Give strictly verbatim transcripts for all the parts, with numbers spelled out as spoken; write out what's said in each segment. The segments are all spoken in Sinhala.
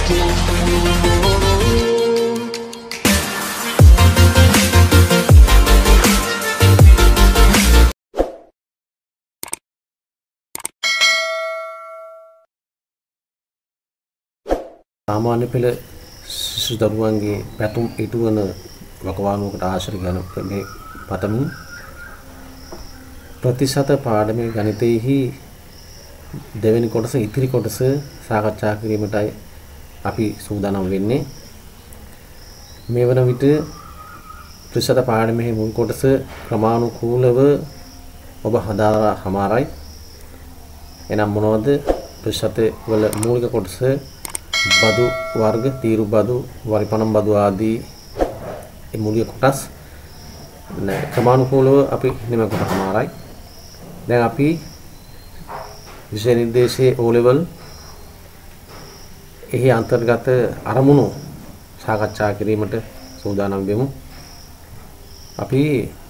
सामान्य පෙළ සිසු දරුවන්ගේ පැතුම් ඉටුවන වකවානුවකට ආශ්‍රය ගැන මේ පතමින් ප්‍රතිශත පාඩමේ ගණිතයේහි දෙවෙනි කොටස ඉතිරි කොටස සාකච්ඡා කිරීමටයි අපි සූදානම් වෙන්නේ. මේ වන විට ප්‍රතිශත පාඩමේ මුල් කොටස ක්‍රමානුකූලව ඔබ හදාරා හමාරයි. එනම් මොනවද ප්‍රතිශත වල මූලික කොටස? බදු වර්ග, තීරු බදු, වරිපණම් බදු ආදී ඒ මූලික කොටස් ක්‍රමානුකූලව අපි නිම කොට හමාරයි. දැන් අපි විෂය නිර්දේශයේ O level එහි අන්තර්ගත අරමුණු සාකච්ඡා කිරීමට සූදානම් වෙමු. අපි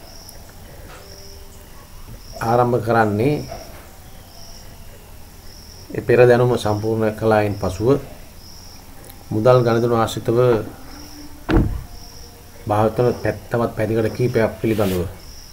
ආරම්භ කරන්නේ ඒ පෙර දැනුම සම්පූර්ණ කළායින් පසුව මුදල් ගණිතන ආශ්‍රිතව භාවිතන පැත්තවත් පැතිකඩ කීපයක් පිළිබඳව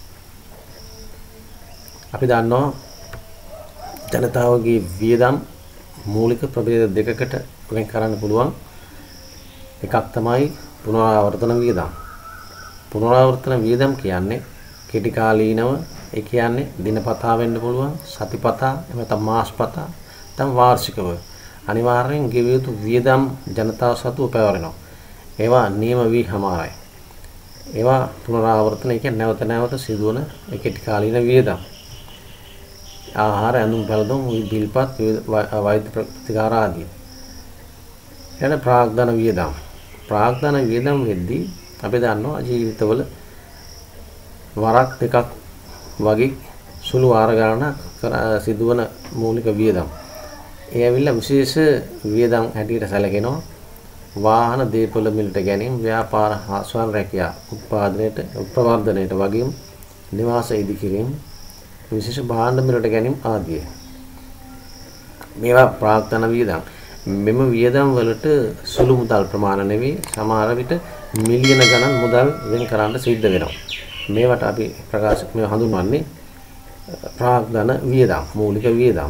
අපි දන්නවා ජනතාවගේ වියදම් මූලික ප්‍රභේද දෙකකට වෙන් කරන්න පුළුවන්. එකක් තමයි පුනරාවර්තන වියදම්. පුනරාවර්තන වියදම් කියන්නේ කෙටි කාලීනව, ඒ කියන්නේ දිනපතා වෙන්න පුළුවන්, සතිපතා, එහෙම නැත්නම් මාසපතා, නැත්නම් වාර්ෂිකව අනිවාර්යෙන් ගෙවිය යුතු වියදම් ජනතාව සතුව පැවරෙනවා. ඒවා නියම වී හමාරයි. ඒවා පුනරාවර්තන කියන්නේ නැවත නැවත සිදුවන කෙටි කාලීන වියදම්. ආහාර, ඇඳුම් පැළඳුම්, බිල්පත්, වෛද්‍ය ප්‍රතිකාර ආදී. එන ප්‍රාග්ධන වියදම්. ප්‍රාග්ධන වියදම් වෙද්දී අපි දන්නවා ජීවිතවල වරක් දෙකක් වගේ සුළු වාර ගණනක් සිදුවන මූලික වියදම්. ඒ ඇවිල්ලා විශේෂ වියදම් හැටියට සැලකෙනවා. වාහන දේපොළ මිලට ගැනීම, ව්‍යාපාර හා ස්වයං රැකියා උත්පාදනයට ප්‍රවර්ධනයට වගේම නිවාස ඉදිකිරීම, විශේෂ භාණ්ඩ මිලට ගැනීම ආදී. මේවා ප්‍රාග්ධන වියදම්. මෙම වියදම් වලට සුළු මුදල් ප්‍රමාණ නෙවෙයි, සමහර විට මිලියන ගණන් මුදල් වෙන් කරන්න සිද්ධ වෙනවා. මේවට අපි ප්‍රකාශ මේ හඳුන්වන්නේ ප්‍රාග්ධන වියදම්, මූලික වියදම්.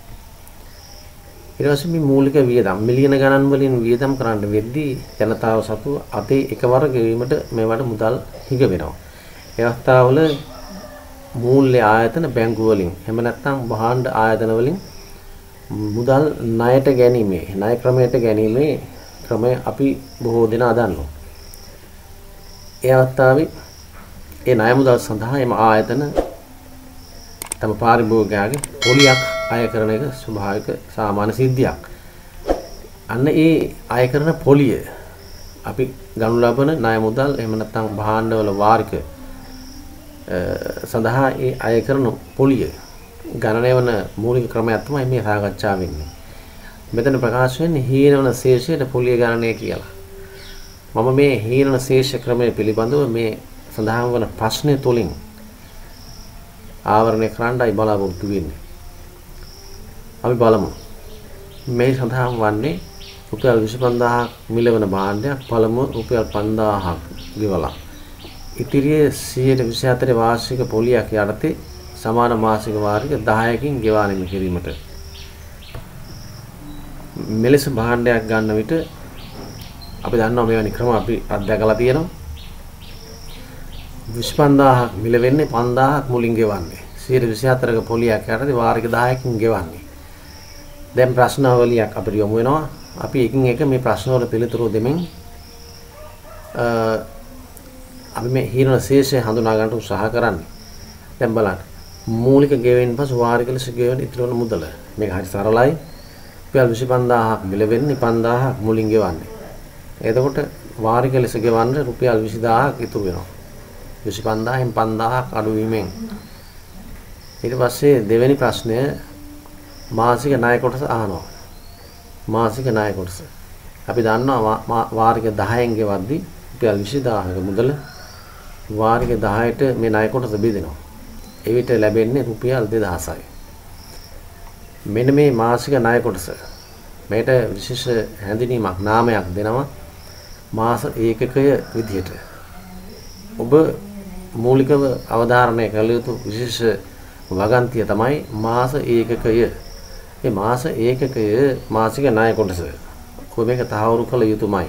ඊට පස්සේ මේ මූලික වියදම් මිලියන ගණන් වලින් වියදම් කරන්න වෙද්දී ජනතාව සතුව අතේ එකවර ගෙවීමට මේවට මුදල් හිඟ වෙනවා. ඒ අවස්ථාවල මූල්‍ය ආයතන බැංකු වලින් එහෙම නැත්නම් භාණ්ඩ ආයතන වලින් මුදල් ණයට ගැනීමේ ණය ක්‍රමයට ගැනීමේ ක්‍රමය අපි බොහෝ දෙනා දන්නවා. ඒ අවස්ථාවේ ඒ ණය මුදල් සඳහා එම ආයතන තම පාරිභෝගිකයාගේ පොලියක් අය කරන එක ස්වභාවික සාමාන්‍ය සිද්ධියක්. අන්න ඒ අය කරන පොලිය අපි ගනු ලබන ණය මුදල් එහෙම නැත්නම් භාණ්ඩවල වාරික සඳහා ඒ අය කරන පොලිය ගණනය වන මූලික ක්‍රමයක් තමයි මේ සාකච්ඡා වෙන්නේ. මෙතන ප්‍රකාශ වෙන්නේ හීනවන ශේෂයට පොලිය ගණනය කියලා. මම මේ හීනවන ශේෂ ක්‍රමය පිළිබඳව මේ සඳහන් වන ප්‍රශ්නය තුලින් ආවරණය කරන්නයි බලාපොරොත්තු වෙන්නේ. අපි බලමු. මේ සඳහන් වන්නේ රුපියල් විසිපන්දාහක් මිලවන භාණ්ඩයක් පළමුව රුපියල් පන්දාහක් ගෙවලා. ඉතිරියේ සියයට විසිහතර වාර්ෂික පොලියක් යටතේ සමාන මාසික වාරික දහයකින් ගෙවා නිම කිරීමට. මෙලෙස භාණ්ඩයක් ගන්න විට අපි දන්නවා මේවැනි ක්‍රම අපි අත්දැකලා තියෙනවා. විසිපන්දාහක් මිල වෙන්නේ පන්දාහක් මුලින් ගෙවන්නේ. සියයට විසිහතරක පොලියක් යටතේ වාරික දහයකින් ගෙවන්නේ. දැන් ප්‍රශ්නාවලියක් අපිට යොමු වෙනවා. අපි එකින් එක මේ ප්‍රශ්නවල පිළිතුරු දෙමින් අපි මේ හීනවන ශේෂය හඳුනා ගන්නට උත්සාහ කරන්නේ. දැන් බලන්න. මූලික ගෙවෙන් පසු වාරික ලෙස ගෙවෙන ඉතිරි වන මුදල. මේක හරි සරලයි. රුපියල් විසිපන්දාහක් මිල වෙන්නේ පන්දාහක් මුලින් ගෙවන්නේ. එතකොට වාරික ලෙස ගෙවන්න රුපියල් විසිදාහක් ඉතුරු වෙනවා. විසිපන්දාහෙන් පන්දාහක් අඩු වීමෙන්. ඊට පස්සේ දෙවෙනි ප්‍රශ්නය මාසික ණය කොටස අහනවා. මාසික ණය කොටස. අපි දන්නවා වාරික දහයෙන් ගෙවද්දී රුපියල් විසිදාහක මුදල වාරික දහයට මේ ණය කොටස බෙදෙනවා. එවිට ලැබෙන්නේ රුපියල් දෙදහසයි. මෙන්න මේ මාසික ණය කොටස මේට විශේෂ හැඳිනීමක් නාමයක් දෙනවා මාස ඒකකය විදිහට. ඔබ මූලිකව අවධාරණය කළ යුතු විශේෂ වගන්තිය තමයි මාස ඒකකය. මේ මාස ඒකකය මාසික ණය කොටස. ඔබ මේක තහවුරු කළ යුතුමයි.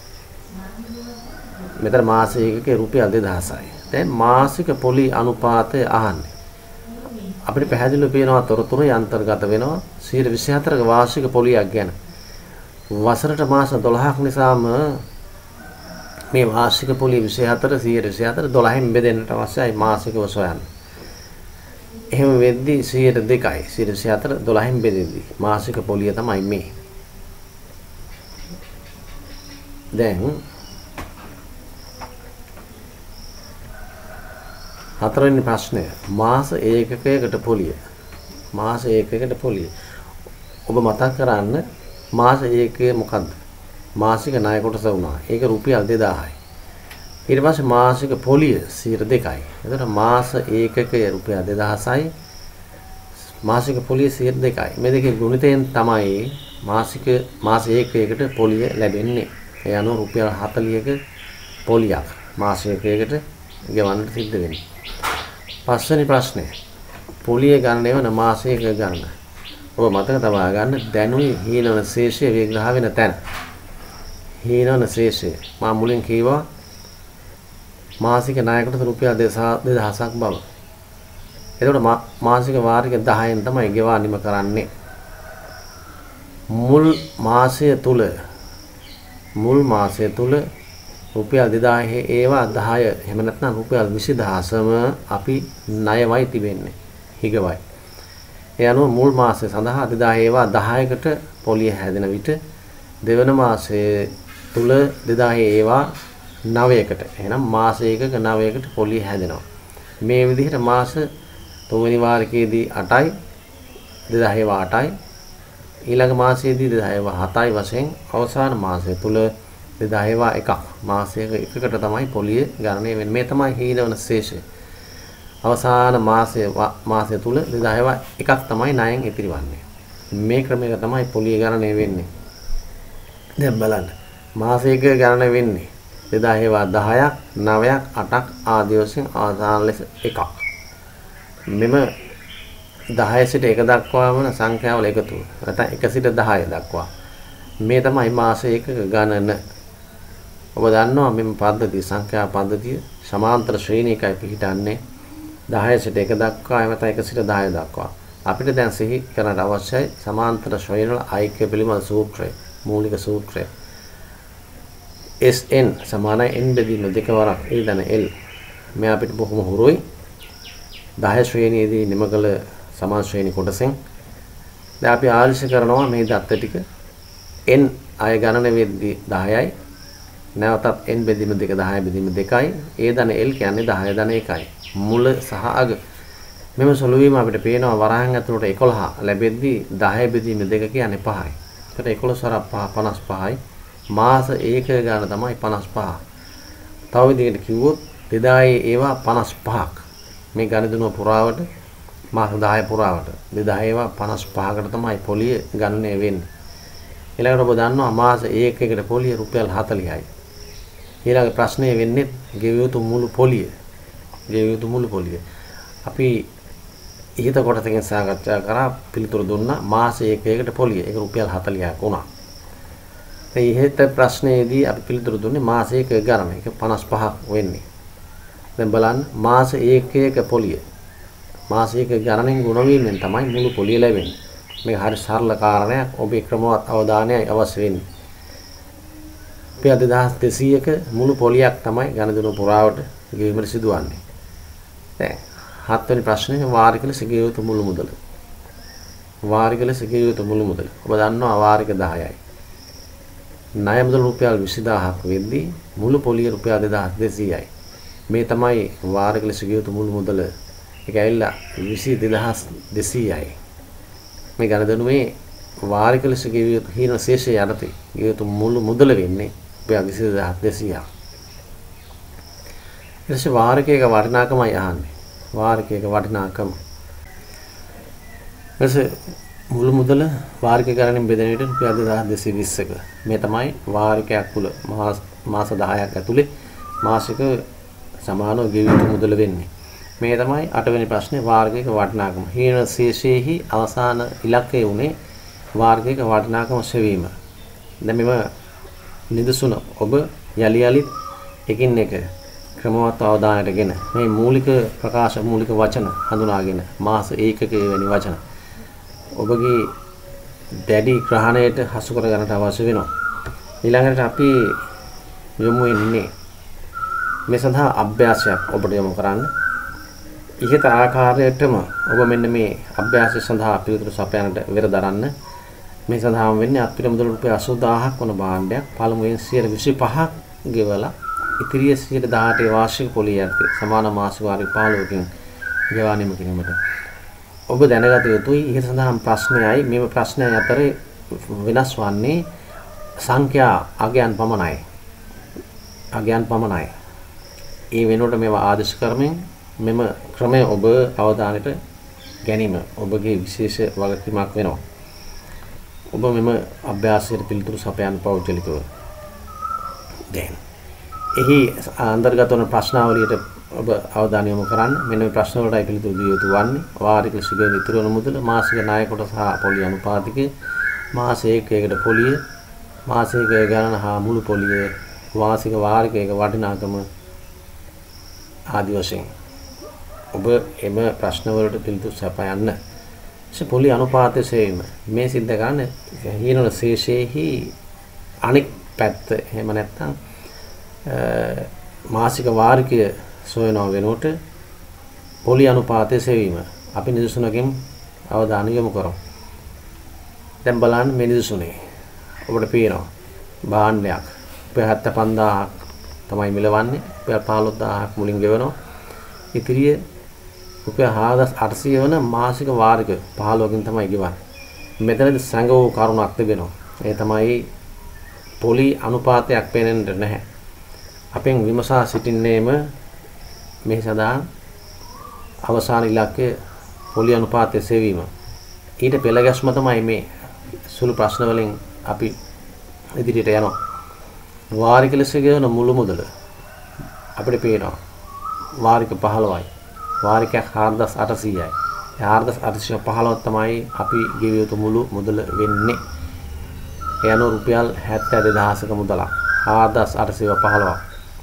මෙතන මාස ඒකකේ රුපියල් දෙදහසයි. දැන් මාසික පොලි අනුපාතය අහන්නේ. අපිට පැහැදිලිව පේනවා තොරතුරු අන්තර්ගත වෙනවා සියයට විසි හතරක වාර්ෂික පොලියක් ගැන. වසරට මාස දොළහක් නිසාම මේ වාර්ෂික පොලිය විසි හතර සියයට විසි හතර දොළහෙන් බෙදෙන්නට අවශ්‍යයි මාසිකව සොයන්න. එහෙම වෙද්දී සියයට දෙකයි සියයට විසි හතර දොළහෙන් බෙදෙද්දී මාසික පොලිය තමයි මේ. දැන් හතරවෙනි ප්‍රශ්නය මාස ඒකකයකට පොලිය. මාස ඒකකයකට පොලිය. ඔබ මතක් කරන්න මාස ඒකකය මොකද්ද? මාසික ණය කොටස වුණා. ඒක රුපියල් දෙදාහයි. ඊට පස්සේ මාසික පොලිය සියයට දෙකයි. එතකොට මාස ඒකකය රුපියල් දෙදහසයි. මාසික පොලිය සියයට දෙකයි. මේ දෙකේ ගුණිතයෙන් තමයි මාසික මාස ඒකකයකට පොලිය ලැබෙන්නේ. ඒ අනුව රුපියල් හතළිහක පොලියක් මාස ඒකකයකට ගෙවන්නට සිද්ධ වෙන්නේ. පස්වෙනි ප්‍රශ්නය පොලිය ගණනය වන මාසයක ගණන. ඔබ මතක තබා ගන්න දැනුයි හීනවන ශේෂය විග්‍රහ වෙන තැන. හීනවන ශේෂය මා මුලින් කීවා මාසික ණය කොටස රුපියල් දෙදහසක් බව. එතකොට මාසික වාරික දහයෙන් තමයි ගෙවා නිම කරන්නේ. මුල් මාසය තුල මුල් මාසය තුල රුපියල් දෙදාහේ ඒවා දහය එහෙම නැත්නම් රුපියල් විසිදහසම අපි ණයවයි තිබෙන්නේ හිගවයි. ඒ අනුව මුල් මාසය සඳහා දෙදාහේ ඒවා දහයකට පොලිය හැදෙන විට දෙවන මාසයේ තුල දෙදාහේ ඒවා නවයකට එහෙනම් මාසයක නවයකට පොලිය හැදෙනවා. මේ විදිහට මාස තුන්වෙනි වාරිකයේදී අටයි දෙදාහේ ඒවා අටයි ඊළඟ මාසයේදී දෙදාහේ ඒවා හතයි වශයෙන් අවසාන මාසය තුල දෙදාහේ ඒවා එකක් මාසයක එකකට තමයි පොලිය ගණනය වෙන්නේ. මේ තමයි හීනවන ශේෂය. අවසාන මාසය මාසය තුල දෙදාහේ ඒවා එකක් තමයි ණයෙන් ඉතිරිවන්නේ. මේ ක්‍රමයක තමයි පොලිය ගණනය වෙන්නේ. දැන් බලන්න මාසයක ගණනය වෙන්නේ දෙදාහේ ඒවා දහයක් නවයක් අටක් ආදී වශයෙන් අවසාන ලෙස එකක්. මෙම දහය සිට එක දක්වා වන සංඛ්‍යාවල එකතුව. නැත්නම් එක සිට දහය දක්වා. මේ තමයි මාසයක ගණන. ඔබ දන්නවා මෙම පද්ධතිය සංඛ්‍යා පද්ධතිය සමාන්තර ශ්‍රේණියකයි පිහිටන්නේ දහය සිට එක දක්වා එමෙත එක සිට දහය දක්වා. අපිට දැන් සිහි කරන්න අවශ්‍යයි සමාන්තර ශ්‍රේණි වල ඓක්‍ය පිළිබඳ සූත්‍රය මූලික සූත්‍රය. Sn සමානයි n බෙදීම දෙක වරක් ඒ දන L. මේ අපිට බොහොම හුරුයි. දහය ශ්‍රේණියේදී නිම කළ සමාන ශ්‍රේණි කොටසෙන් දැන් අපි ආලෝචනා කරනවා මේ දත්ත ටික n අය ගණන වෙද්දී දහයයි නැවතත් n බෙදීම දෙක දහය බෙදීම දෙකයි ඒ ධන l කියන්නේ දහය ධන එකයි මුල සහ අග මෙම සොළුවීම අපිට පේනවා වරහන් ඇතුළට එකොළහ ලැබෙද්දී දහය බෙදීම දෙක කියන්නේ පහයි. ඒකට එකොළහ වරක් පහ පනස් පහයි මාස ඒකක ගාන තමයි පනස් පහ. තව විදිහකට කිව්වොත් දෙදාහේ ඒවා පනස් පහක් මේ ගණිතනුව පුරාවට මාස දහය පුරාවට දෙදාහේ ඒවා පනස් පහකට තමයි පොලිය ගණනය වෙන්නේ. ඊළඟට ඔබ දන්නවා මාස ඒකකයකට පොලිය රුපියල් හතළිහයි. ඊළඟ ප්‍රශ්නේ වෙන්නේ ගෙවිය යුතු මුළු පොලිය. ගෙවිය යුතු මුළු පොලිය. අපි ඊට කොටසකින් සාකච්ඡා කරා පිළිතුරු දුන්නා මාස ඒකකයකට පොලිය. ඒක රුපියල් හතළිහක් වුණා. ඒ ඉහත ප්‍රශ්නයේදී අපි පිළිතුරු දුන්නේ මාස ඒකක ගණන. ඒක පනස් පහක් වෙන්නේ. දැන් බලන්න මාස ඒකකයක පොලිය. මාස ඒකක ගණනෙන් ගුණ වීමෙන් තමයි මුළු පොලිය ලැබෙන්නේ. මේක හරි සරල කාරණයක්. ඔබේ ක්‍රමවත් අවධානයයි අවශ්‍ය වෙන්නේ. රුපියල් දෙදාස් දෙසීයක මුළු පොලියක් තමයි ගණදිනුව පුරාවට ගෙවීමට සිදුවන්නේ. දැන් හත්වෙනි ප්‍රශ්නේ වාරික ලෙස ගෙවිය යුතු මුළු මුදල. වාරික ලෙස ගෙවිය යුතු මුළු මුදල. ඔබ දන්නවා වාරික දහයයි. ණය මුදල රුපියල් විසිදාහක් වෙද්දී මුළු පොලිය රුපියල් දෙදාස් දෙසීයයි. මේ තමයි වාරික ලෙස ගෙවිය යුතු මුළු මුදල. ඒක ඇවිල්ලා විසි දෙදාස් දෙසීයයි. මේ ගණදනුවේ වාරික ලෙස ගෙවිය යුතු හීන ශේෂය යටතේ ගෙවිය යුතු මුළු මුදල වෙන්නේ රුපියල් විසි දෙදාස් දෙසීයක්. ඊට පස්සේ වාරිකයක වටිනාකමයි අහන්නේ. වාරිකයක වටිනාකම. ඊට මුළු මුදල වාරික ගණනින් බෙදෙන විට රුපියල් දෙදාස් දෙසිය විස්සක. මේ තමයි වාරිකයක් තුල මාස දහයක් ඇතුලේ මාසික සමානව ගෙවිය යුතු මුදල වෙන්නේ. මේ තමයි අටවෙනි ප්‍රශ්නේ වාර්ගික වටිනාකම. හීන ශේෂයේහි අවසාන ඉලක්කය උනේ වාර්ගික වටිනාකම සෙවීම. දැන් මෙම නිදසුන ඔබ යලි යලිත් එකින් එක ක්‍රමවත් අවධානයටගෙන මේ මූලික ප්‍රකාශ මූලික වචන හඳුනාගෙන මාස ඒකකයේ වැනි වචන ඔබගේ දැඩි ග්‍රහණයට හසු කර ගන්නට අවශ්‍ය වෙනවා. ඊළඟට අපි යොමු වෙන්නේ මේ සඳහා අභ්‍යාසයක් ඔබට යොමු කරන්න. ඉහත ආකාරයටම ඔබ මෙන්න මේ අභ්‍යාසය සඳහා පිළිතුරු සපයන්නට වෙර දරන්න. මේ සඳහාම වෙන්නේ අපිට මුදල් රුපියල් අසූ දහසක් වන භාණ්ඩයක් පළමුවෙන් සියයට විසිපහක් ගෙවලා ඉතිරිය සියයට දහඅටේ වාර්ෂික පොලිය යටතේ සමාන මාසික වාරි පහළොවකින් ගෙවා නිම කිරීමට ඔබ දැනගත යුතුයි. ඉහත සඳහන් ප්‍රශ්නයයි මේ ප්‍රශ්නය අතරේ වෙනස් වන්නේ සංඛ්‍යා අගයන් පමණයි. අගයන් පමණයි. ඒ වෙනුවට මේවා ආදේශ කරමින් මෙම ක්‍රමය ඔබ අවධානයට ගැනීම ඔබගේ විශේෂ වගකීමක් වෙනවා. ඔබ මෙම අභ්‍යාසයට පිළිතුරු සපයන්න පෞද්ගලිකව. දැන් එහි අන්තර්ගත වන ප්‍රශ්නාවලියට ඔබ අවධානය යොමු කරන්න. මෙන්න මේ ප්‍රශ්න වලටයි පිළිතුරු දිය යුතු වන්නේ. වාරික සිගන ඉතුරු වන මුදල, මාසික ණය කොට සහ පොලිය අනුපාතික, මාස ඒකයකට පොලිය, මාසික ගණන හා මුළු පොලිය, වාර්ෂික වාරිකයක වටිනාකම ආදී වශයෙන් ඔබ එම ප්‍රශ්න වලට පිළිතුරු සපයන්න. ඒ පොලිය අනුපාතය සෙවීම මේ සිද්ධ කරන්නේ හීනවල ශේෂයේහි අනෙක් පැත්ත එහෙම නැත්නම් මාසික වාරිකය සොයනවා වෙනුවට පොලිය අනුපාතය සෙවීම අපි නිදසුනකින් අවධානය යොමු කරමු. දැන් බලන්න මේ නිදසුනේ ඔබට පේනවා භාණ්ඩයක් රුපියල් හැත්තෑ පන්දාහක් තමයි මිලවන්නේ. රුපියල් පහළොස් දහසක් මුලින් ගෙවනවා. ඉතිරිය රුපියල් හාරදාස් අටසිය වන මාසික වාරික පහළොවකින් තමයි ගෙවන්නේ. මෙතනදී සංග වූ කරුණක් තිබෙනවා. ඒ තමයි පොලි අනුපාතයක් පේනෙන්නේ නැහැ. අපෙන් විමසා සිටින්නේම මේ සඳහා අවසාන ඉලක්කය පොලි අනුපාතය සෙවීම. ඊට පෙළ ගැස්ම තමයි මේ සුළු ප්‍රශ්න වලින් අපි ඉදිරියට යනවා. වාරික ලෙස ගෙවන මුළු මුදල අපිට පේනවා වාරික පහළොවයි. වාරිකයක් හාරදාස් අටසියයි. ඒ හාරදාස් අටසිය පහළොව තමයි අපි ගෙවිය යුතු මුළු මුදල වෙන්නේ. ඒ අනුව රුපියල් හැත්තෑ දෙදහසක මුදලක්. හාරදාස් අටසිය පහළොව.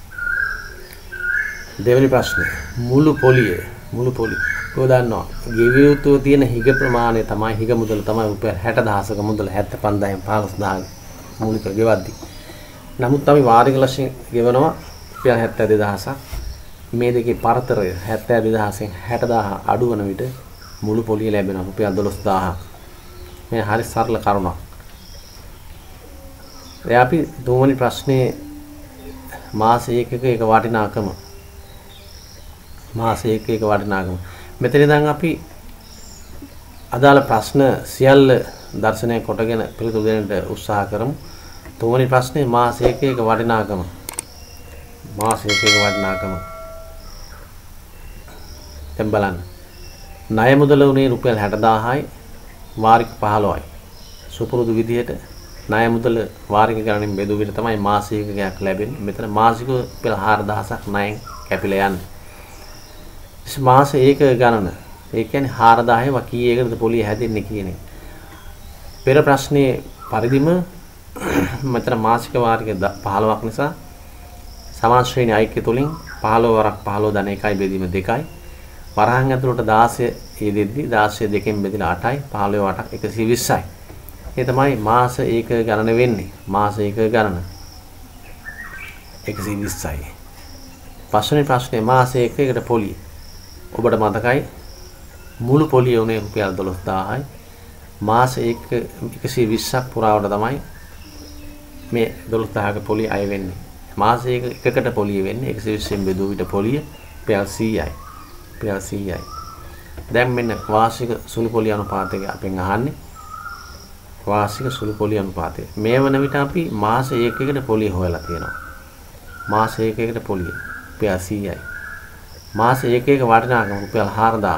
දෙවෙනි ප්‍රශ්නේ මුළු පොලිය මුළු පොලිය ඔය දන්නවා ගෙවිය යුතු තියෙන හිග ප්‍රමාණය තමයි හිග මුදල තමයි රුපියල් හැට දහසක මුදල හැත්තෑ පන්දාහෙන් පහළොස් දහසක මූලික ගෙවද්දි. නමුත් අපි වාරික ලක්ෂයෙන් ගෙවනවා රුපියල් හැත්තෑ දෙදහසක්. මේ දෙකේ පරතරය හැත්තෑ දෙදහසෙන් හැට දහස අඩු වන විට මුළු පොලිය ලැබෙනවා රුපියල් දොළොස් දහසක්. මේ හරි සරල කරුණක්. දැන් අපි තුන්වෙනි ප්‍රශ්නේ මාස ඒකක එක වටිනාකම මාස ඒකක වටිනාකම. මෙතන ඉඳන් අපි අදාළ ප්‍රශ්න සියල්ල දර්ශනය කොටගෙන පිළිතුරු දෙන්නට උත්සාහ කරමු. තුන්වෙනි ප්‍රශ්නේ මාස ඒකක වටිනාකම. මාස ඒකක වටිනාකම. දැන් බලන්න. ණය මුදල උනේ රුපියල් හැට දහසයි වාරික පහළොවයි. සුපුරුදු විදිහට ණය මුදල වාරික ගණනින් බෙදුව විට තමයි මාස ඒකකයක් ලැබෙන්නේ. මෙතන මාසික රුපියල් හාරදාසක් ණයෙන් කැපිලා යන්නේ. මාස ඒක ගණන. ඒ කියන්නේ හාරදාහය වකීයකටද පොලිය හැදෙන්නේ කියන එක. පෙර ප්‍රශ්නේ පරිදිම මෙතන මාසික වාරික පහළොවක් නිසා සමාන ශ්‍රේණි ඓක්‍ය තුලින් පහළොව වරක් පහළොව ධන එකයි බෙදීම දෙකයි. වරහන් ඇතුළට දාසය ඒ දෙද්දි දාසය දෙකෙන් බෙදලා අටයි පහළොව අටක් එකසිය විස්සයි. ඒ තමයි මාස ඒක ගණන වෙන්නේ. මාස ඒක ගණන එකසිය විස්සයි. පස්වෙනි ප්‍රශ්නේ මාස ඒකයකට පොලිය. ඔබට මතකයි මුළු පොලිය උනේ රුපියල් දොළොස් දහසයි. මාස ඒක එකසිය විස්සක් පුරාවට තමයි මේ දොළොස් දහසක පොලිය අය වෙන්නේ. මාස ඒක එකකට පොලිය වෙන්නේ එකසිය විස්සෙන් බෙදුව විට පොලිය රුපියල් සීයයි. රුපියල් සීයයි. දැන් මෙන්න වාර්ෂික සුළු පොලිය අනුපාතය අපෙන් අහන්නේ. වාර්ෂික සුළු පොලිය අනුපාතය. මේ වන විට අපි මාස ඒකයකට පොලිය හොයලා තියෙනවා. මාස ඒකයකට පොලිය රුපියල් සීයයි. මාස ඒකයක වටිනාකම රුපියල් හාරදාහයි.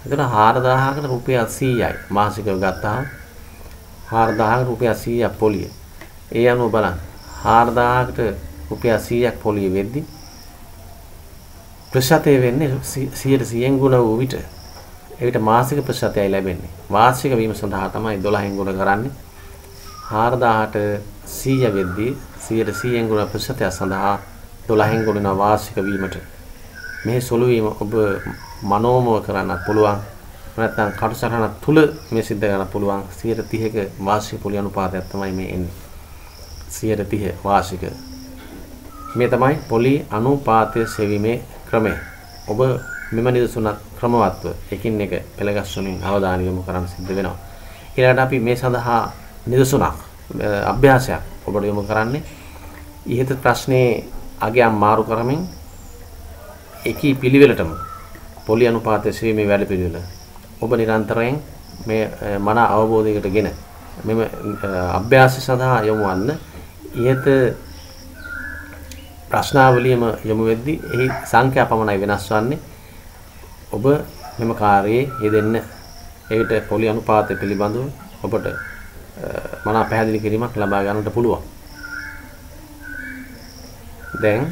එතන හාරදාහකට රුපියල් සීයයි මාසිකව ගත්තාම හාරදාහකට රුපියල් සීයක් පොලිය. ඒ අනුව බලන්න හාරදාහකට රුපියල් සීයක් පොලිය වෙද්දි ප්‍රතිශතය වෙන්නේ සියයට සීයෙන් ගුණ වූ විට ඒකට මාසික ප්‍රතිශතයයි ලැබෙන්නේ. වාර්ෂික වීම සඳහා තමයි දොළහෙන් ගුණ කරන්නේ. හාරදාහට සීය වෙද්දී සියයට සීයෙන් ගුණ ප්‍රතිශතය සඳහා දොළහෙන් ගුණ වෙන වාර්ෂික වීමට මේ සුළු වීම ඔබ මනෝමව කරන්නත් පුළුවන්. නැත්නම් කටුසටහන තුල මේ සිද්ධ කරන්න පුළුවන්. සියයට තිහක වාර්ෂික පොලි අනුපාතයක් තමයි මේ එන්නේ. සියයට තිහ වාර්ෂික. මේ තමයි පොලි අනුපාතය සෙවීමේ ක්‍රමය. ඔබ මෙම නිදසුනක් ක්‍රමවත්ව එකින් එක පෙළගස්වමින් අවධානය යොමු කරන්න සිද්ධ වෙනවා. ඊළඟට අපි මේ සඳහා නිදසුනක් අභ්‍යාසයක් ඔබට යොමු කරන්නේ ඉහත ප්‍රශ්නේ අගයන් මාරු කරමින් එකී පිළිවෙලටම පොලි අනුපාතය සෙවීමේ වැඩ පිළිවෙල ඔබ නිරන්තරයෙන් මේ මන අවබෝධයකටගෙන මෙම අභ්‍යාසය සඳහා යොමු වන්න ඉහත ප්‍රශ්නාවලියම යොමු වෙද්දී එහි සංඛ්‍යා පමණයි වෙනස් වන්නේ. ඔබ මෙම කාර්යයේ යෙදෙන්න ඒකට පොලි අනුපාතය පිළිබඳව ඔබට මනා පැහැදිලි කිරීමක් ලබා ගන්නට පුළුවන්. දැන්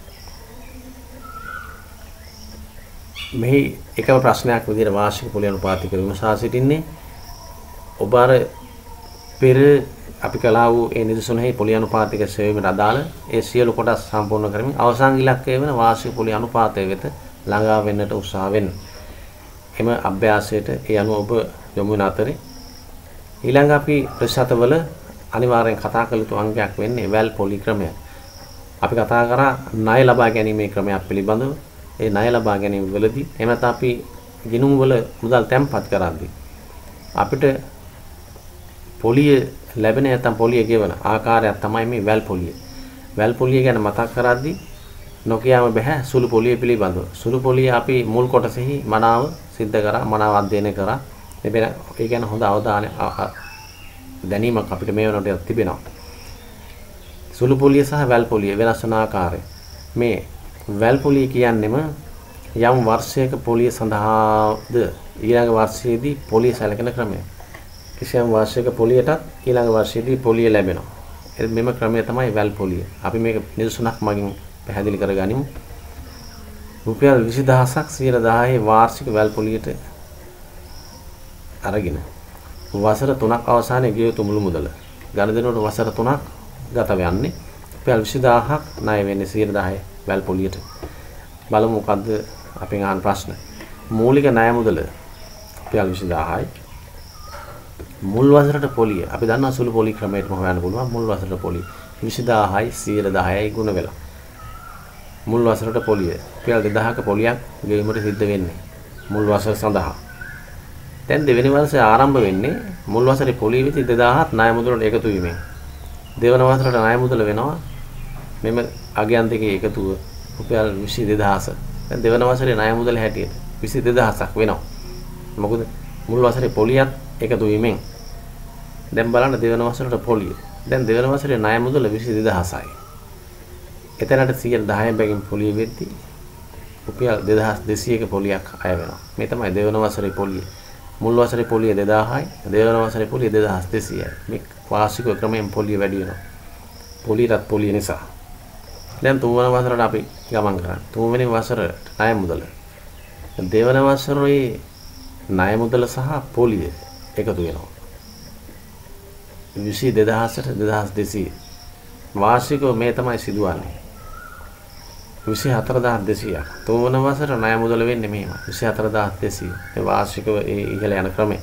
මෙහි එකම ප්‍රශ්නයක් විදිහට වාර්ෂික පොලි අනුපාතය විමසා සිටින්නේ ඔබ අර පෙර අපි කළා වූ ඒ නිදසුනෙහි පොලි අනුපාතික සෙවීමට අදාළ ඒ සියලු කොටස් සම්පූර්ණ කරමින් අවසාන ඉලක්කය වෙන වාර්ෂික පොලි අනුපාතය වෙත ළඟා වෙන්නට උත්සාහ වෙන්න. එම අභ්‍යාසයට ඒ අනුව ඔබ යොමු වන අතරේ ඊළඟ අපි ප්‍රතිශතවල අනිවාර්යෙන් කතා කළ යුතු අංගයක් වෙන්නේ වැල් පොලි ක්‍රමය. අපි කතා කරා ණය ලබා ගැනීමේ ක්‍රමයක් පිළිබඳව. ඒ ණය ලබා ගැනීම වලදී එහෙම නැත්නම් අපි ගිණුම් වල මුදල් තැන්පත් කරද්දී අපිට පොලිය ලැබෙන නැත්නම් පොලිය ගෙවන ආකාරයක් තමයි මේ වැල් පොලිය. වැල් පොලිය ගැන මතක් කරද්දී නොකියම බෑ සුළු පොලිය පිළිබඳව. සුළු පොලිය අපි මුල් කොටසෙහි මනාව සිද්ධ කරා, මනාව අධ්‍යයනය කරා. ඒ ගැන හොඳ අවධානය දැනීමක් අපිට මේ වෙනකොට තිබෙනවා. සුළු පොලිය සහ වැල් පොලිය වෙනස් වන ආකාරය. මේ වැල් පොලිය කියන්නේම යම් වර්ෂයක පොලිය සඳහාද ඊළඟ වර්ෂයේදී පොලිය සැලකෙන ක්‍රමය. කිසියම් වර්ෂයක පොලියටත් ඊළඟ වර්ෂයේදී පොලිය ලැබෙනවා. මෙම ක්‍රමය තමයි වැල් පොලිය. අපි මේක නිදසුනක් මගින් පැහැදිලි කරගනිමු. රුපියල් විසි දහසක් සියයට දහයේ වාර්ෂික වැල් පොලියට අරගෙන වසර තුනක් අවසානයේ ගෙය යුතු මුළු මුදල ගණදෙනුවට වසර තුනක් ගත වෙන්නේ රුපියල් විසි දහසක් ණය වෙන්නේ සියයට දහය වැල් පොලියට. බලමු මොකද්ද අපෙන් අහන ප්‍රශ්න. මූලික ණය මුදල රුපියල් විසි දහයයි. මුල් වසරට පොලිය අපි දන්නවා සුළු පොලි ක්‍රමයටම හොයන්න පුළුවන්. මුල් වසරට පොලිය විසි දහයයි සියයට දහයයි ගුණ වෙලා මුල් වසරට පොලිය රුපියල් දෙදහක පොලියක් ගෙවීමට සිද්ධ වෙන්නේ මුල් වසර සඳහා. දැන් දෙවෙනි වර්ෂය ආරම්භ වෙන්නේ මුල් වසරේ පොලිය විසි දෙදහත් ණය මුදලට එකතු වීමෙන්. දෙවන වසරට ණය මුදල වෙනවා මෙම අගයන් දෙකේ එකතුව රුපියල් විසි දෙදහස. දැන් දෙවන වසරේ ණය මුදල හැටියට විසි දෙදහසක් වෙනවා. මොකද මුල් වසරේ පොලියත් එකතු වීමෙන්. දැන් බලන්න දෙවන වසරට පොලිය. දැන් දෙවන වසරේ ණය මුදල විසි දෙදහසයි. එතනට සියයට දහයෙන් බැගින් පොලිය වෙද්දී රුපියල් දෙදහස් දෙසීයක පොලියක් අය වෙනවා. මේ තමයි දෙවන වසරේ පොලිය. මුල් වසරේ පොලිය දෙදාහයි, දෙවන වසරේ පොලිය දෙදහස් දෙසීයයි. මේ වාර්ෂික ක්‍රමයෙන් පොලිය වැඩි වෙනවා. පොලියටත් පොලිය නිසා. දැන් තුන්වන වසරට අපි ගමන් කරන්නේ. තුන්වෙනි වසරේ ණය මුදල. දෙවන වසරේ ණය මුදල සහ පොලිය එකතු වෙනවා. විසි දෙදහසට දෙදහස් දෙසීය. වාර්ෂිකව මේ තමයි සිදුවන්නේ. විසි හතර දහස් දෙසීයක්. තුන්වන වසර ණය මුදල වෙන්නේ මෙහෙම. විසි හතර දහස් දෙසීය. මේ වාර්ෂිකව ඒ ඉහළ යන ක්‍රමය.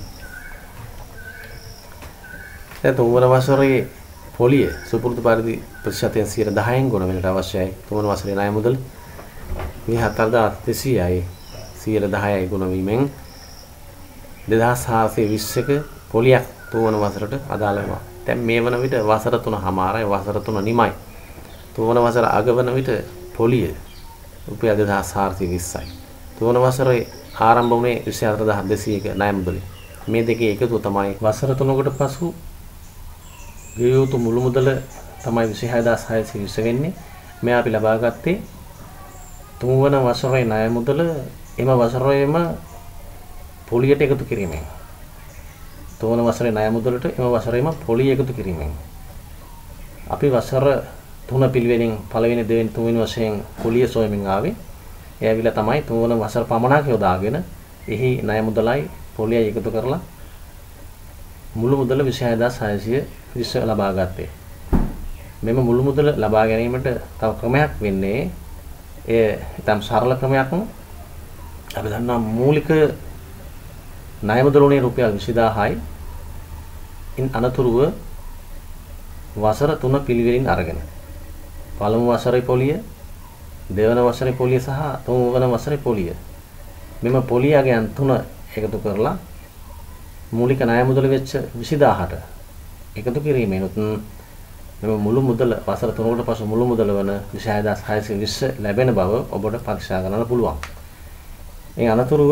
දැන් තුන්වන වසරේ පොලිය සුපුරුදු පරිදි ප්‍රතිශතයෙන් සියයට දහයෙන් ගුණ වෙනට අවශ්‍යයි. තුන්වන වසරේ ණය මුදල විසි හතර දහස් දෙසීයයි සියයට දහයයි ගුණ වීමෙන් දෙදහස් හාරසිය විස්සක පොලියක් තුන්වන වසරට අදාළ වෙනවා. දැන් මේ වන විට වසර තුන හමාරයි, වසර තුන නිමයි. තුන්වන වසර අග වන විට පොලිය රුපියල් දෙදහස් හාරසිය විස්සයි. තුන්වන වසරේ ආරම්භ වුණේ විසි හතර දහස් දෙසීයක ණය මුදල. මේ දෙකේ එකතුව තමයි වසර තුනකට පසු ගෙය යුතු මුළු මුදල තමයි විසි හය දහස් හයසිය විස්ස වෙන්නේ. මේ අපි ලබා ගත්තේ තුන්වන වසරේ ණය මුදල එම වසරේම පොලියට එකතු කිරීමෙන් තුන වසරේ ණය මුදලට එම වසරේම පොලිය එකතු කිරීමෙන් අපි වසර තුන පිළිවෙලින් පළවෙනි දෙවෙනි තුන්වෙනි වශයෙන් පොලිය සොයමින් ආවේ. ඒ ඇවිල්ලා තමයි තුන වසර පමණක් යොදාගෙන එහි ණය මුදලයි පොලියයි එකතු කරලා මුළු මුදල විසි හය හදාස් හයසිය විස්ස ලබා ගත්තේ. මෙම මුළු මුදල ලබා ගැනීමට තව ක්‍රමයක් වෙන්නේ ඒ ඊටම සරල ක්‍රමයක්. අපි දන්නවා මූලික ණය මුදල උනේ රුපියල් විසි දාහයි. ඉන් අනතුරුව වසර තුන පිළිවෙලින් අරගෙන පළමු වසරේ පොලිය, දෙවන වසරේ පොලිය සහ තුන්වන වසරේ පොලිය. මෙම පොලියයන් තුන එකතු කරලා මූලික ණය මුදල වෙච්ච විසි දාහට එකතු කිරීමෙනුත් මෙම මුළු මුදල වසර තුනකට පසු මුළු මුදල වන විසි හය හදාස් හයසිය විස්ස ලැබෙන බව ඔබට පරීක්ෂා කරන්න පුළුවන්. මේ අනතුරුව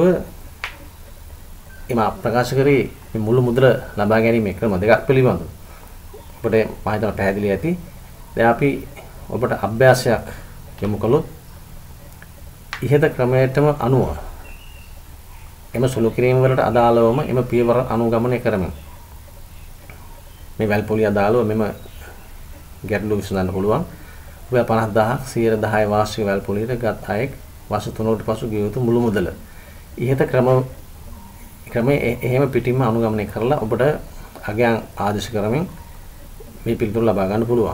එම ප්‍රකාශ කරේ මේ මුළු මුදල ලබා ගැනීමේ ක්‍රම දෙකක් පිළිබඳව. ඔබට මම හිතනවා පැහැදිලි ඇති. දැන් අපි ඔබට අභ්‍යාසයක් යොමු කළොත් ඉහත ක්‍රමයටම අනුව එම සුළු කිරීම වලට අදාළවම එම පියවර අනුගමනය කරමින් මේ වැල් පොලිය අදාළව මෙම ගැටලු විසඳන්න පුළුවන්. රුපියල් පනස් දහසක් සියයට දහය වාර්ෂික වැල් පොලියට ගත් අයෙක් වසර තුනකට පසු ගෙවිය යුතු මුළු මුදල. ඉහත ක්‍රම ක්‍රමයේ එහෙම පිටින්ම අනුගමනය කරලා ඔබට අගයන් ආදේශ කරමින් මේ පිළිතුරු ලබා ගන්න පුළුවන්.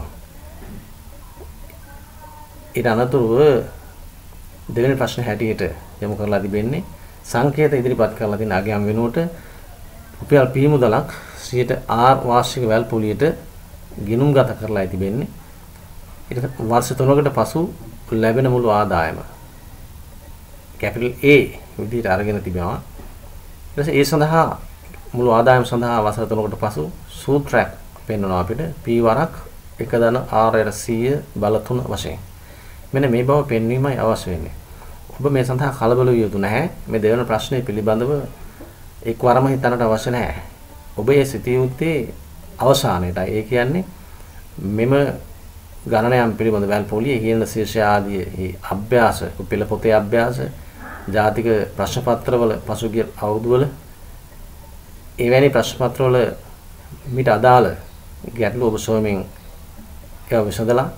ඊට අනතුරුව දෙවෙනි ප්‍රශ්න හැටියට යොමු කරලා තිබෙන්නේ සංකේත ඉදිරිපත් කරලා තියෙන අගයන් වෙනුවට රුපියල් P මුදලක් සියයට R වාර්ෂික වැල් පොලියට ගිණුම් ගත කරලා තිබෙන්නේ. ඊට වර්ෂ තුනකට පසු ලැබෙන මුළු ආදායම කැපිටල් A විදිහට අරගෙන තිබෙනවා. ඊට පස්සේ ඒ සඳහා මුළු ආදායම සඳහා වසර තුනකට පසු සූත්‍රයක් පෙන්වනවා අපිට P වරක් එක දන R සීය බල තුන වශයෙන්. මෙන්න මේ බව පෙන්වීමයි අවශ්‍ය වෙන්නේ. ඔබ මේ සඳහා කලබල විය යුතු නැහැ. මේ දෙවන ප්‍රශ්නේ පිළිබඳව එක්වරම හිතන්නට අවශ්‍ය නැහැ. ඔබ ඒ සිටිය යුත්තේ අවසානයේටයි. ඒ කියන්නේ මෙම ගණනයන් පිළිබඳ වැල් පොලිය කියන ශීර්ෂ ආදී මේ අභ්‍යාස, පෙළ පොතේ අභ්‍යාස, ජාතික ප්‍රශ්න පත්‍රවල පසුගිය අවුරුදුවල එවැනි ප්‍රශ්න පත්‍රවල මිට අදාළ ගැටලු ඔබ සොයමින් ඒවා විසඳලා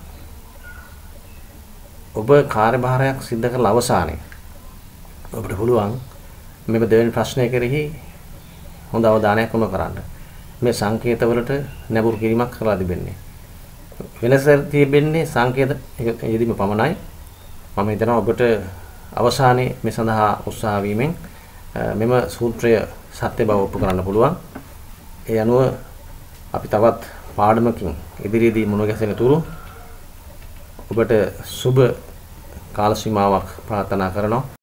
ඔබ කාර්යභාරයක් සිදු කරලා අවසානයේ ඔබට පුළුවන් මේ දෙවෙනි ප්‍රශ්නය කෙරෙහි හොඳ අවධානයක් යොමු කරන්න. මේ සංකේත වලට නැඹුරු කිරීමක් කරලා තිබෙන්නේ. වෙනස තිබෙන්නේ සංකේත යෙදීම පමණයි. මම හිතනවා ඔබට අවසානයේ මේ සඳහා උත්සාහ වීමෙන් මෙම සූත්‍රය සත්‍ය බව ඔප්පු කරන්න පුළුවන්. ඒ අනුව අපි තවත් පාඩමකින් ඉදිරියේදී මුණ ගැසෙන තුරු ඔබට සුබ කාල සීමාවක් ප්‍රාර්ථනා කරනවා.